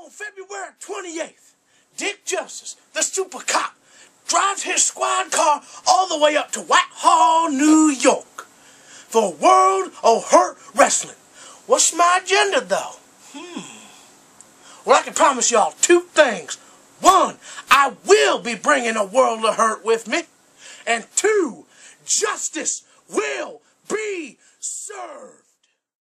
On February 28th, Dick Justice, the Supercop, drives his squad car all the way up to Whitehall, New York for World of Hurt Wrestling. What's my agenda, though? Well, I can promise y'all two things. One, I will be bringing a World of Hurt with me. And two, justice will be served.